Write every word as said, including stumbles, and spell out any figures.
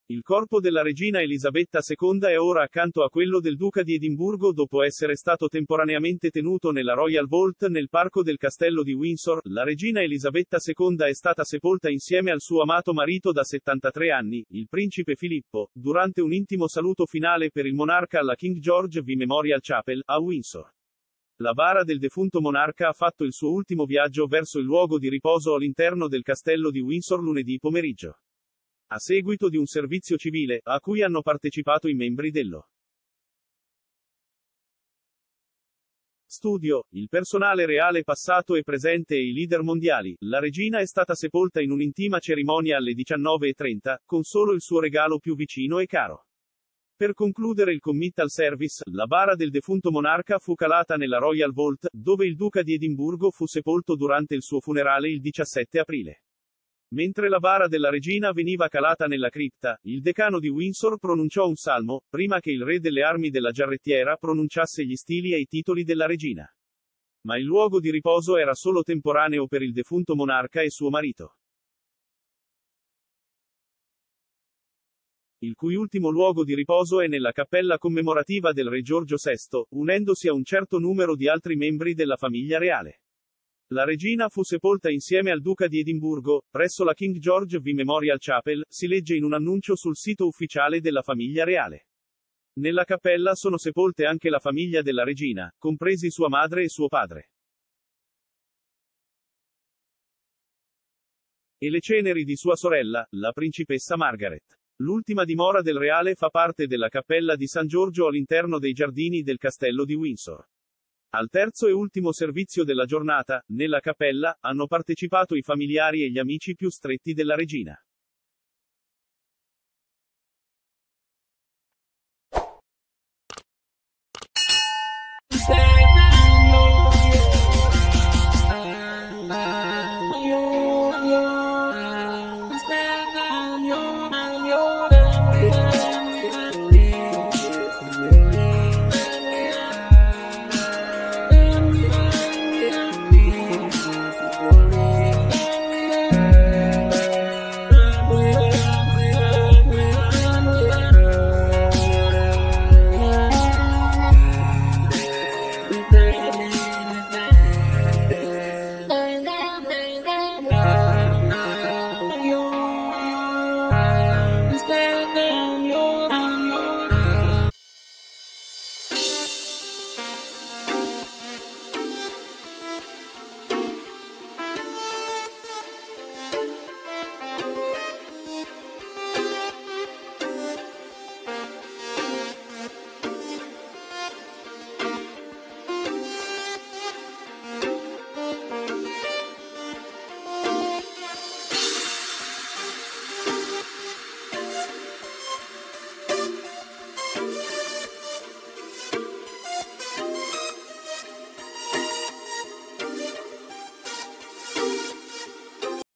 Il corpo della regina Elisabetta seconda è ora accanto a quello del duca di Edimburgo dopo essere stato temporaneamente tenuto nella Royal Vault nel parco del castello di Windsor. La regina Elisabetta seconda è stata sepolta insieme al suo amato marito da settantatré anni, il principe Filippo, durante un intimo saluto finale per il monarca alla King George V Memorial Chapel, a Windsor. La bara del defunto monarca ha fatto il suo ultimo viaggio verso il luogo di riposo all'interno del castello di Windsor lunedì pomeriggio. A seguito di un servizio civile, a cui hanno partecipato i membri dello studio, il personale reale passato e presente e i leader mondiali, la regina è stata sepolta in un'intima cerimonia alle diciannove e trenta, con solo il suo regalo più vicino e caro. Per concludere il committal service, la bara del defunto monarca fu calata nella Royal Vault, dove il duca di Edimburgo fu sepolto durante il suo funerale il diciassette aprile. Mentre la bara della regina veniva calata nella cripta, il decano di Windsor pronunciò un salmo, prima che il re delle armi della giarrettiera pronunciasse gli stili e i titoli della regina. Ma il luogo di riposo era solo temporaneo per il defunto monarca e suo marito, il cui ultimo luogo di riposo è nella cappella commemorativa del re Giorgio sesto, unendosi a un certo numero di altri membri della famiglia reale. La regina fu sepolta insieme al duca di Edimburgo, presso la King George V Memorial Chapel, si legge in un annuncio sul sito ufficiale della famiglia reale. Nella cappella sono sepolte anche la famiglia della regina, compresi sua madre e suo padre, e le ceneri di sua sorella, la principessa Margaret. L'ultima dimora del reale fa parte della cappella di San Giorgio all'interno dei giardini del castello di Windsor. Al terzo e ultimo servizio della giornata, nella cappella, hanno partecipato i familiari e gli amici più stretti della regina.